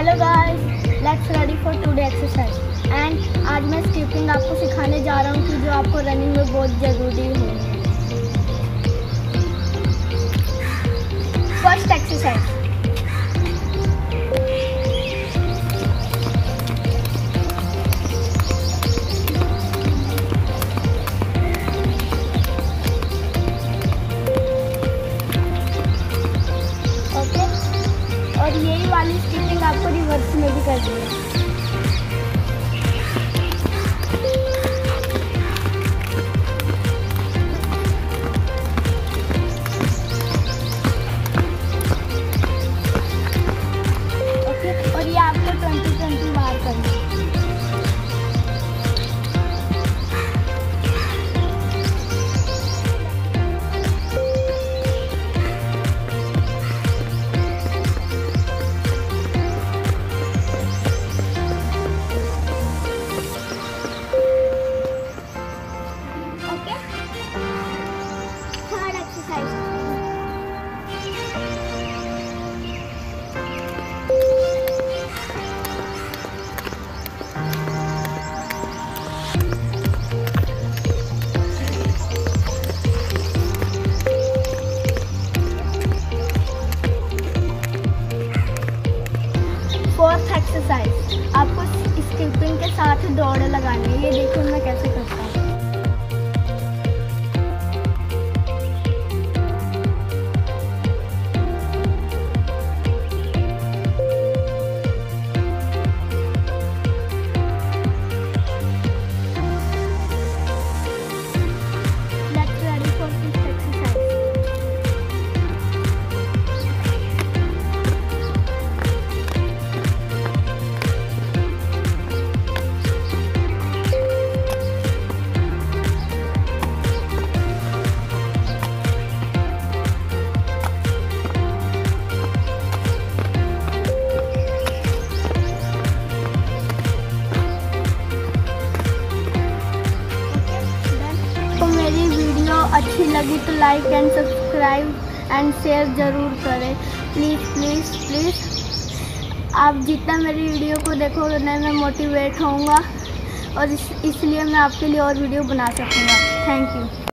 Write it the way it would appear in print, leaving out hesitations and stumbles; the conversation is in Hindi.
Hello guys, let's ready for today exercise. And आज मैं स्किपिंग आपको सिखाने जा रहा हूँ कि जो आपको रनिंग में बहुत ज़रूरी है। फर्स्ट एक्सरसाइज, और यही वाली स्किपिंग आपको रिवर्स में भी करनी है। ओके, और ये आपको 20-20 बार करना है। थर्ड एक्सरसाइज, फोर्थ एक्सरसाइज, आपको स्किपिंग के साथ दौड़ लगानी है। ये देखो मैं कैसे करता हूँ। मेरी वीडियो अच्छी लगी तो like and subscribe and share ज़रूर करें। प्लीज़ प्लीज़ प्लीज़, आप जितना मेरी वीडियो को देखोगे ना मैं मोटिवेट होऊंगा और इसलिए मैं आपके लिए और वीडियो बना सकूँगा। Thank you.